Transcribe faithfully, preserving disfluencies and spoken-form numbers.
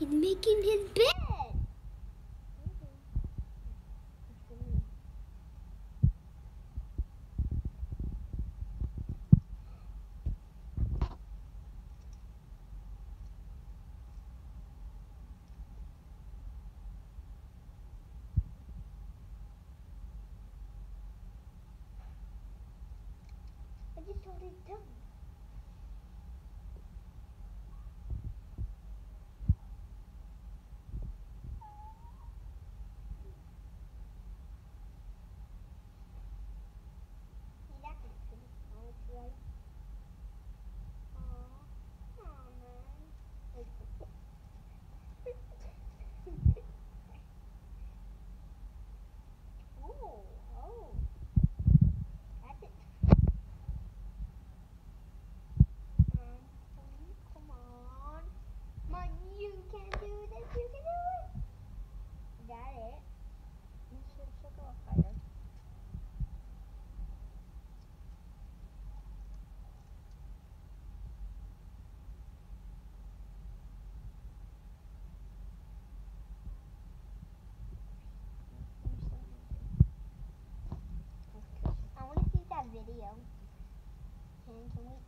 He's making his bed. I just told him done. He's acting pretty smart, right? Aw, aw, man. oh, oh. That's it. Um, come on. Come on, you can do this. You can do it. Is that it? You should should go up higher. I want to see that video. Can, can we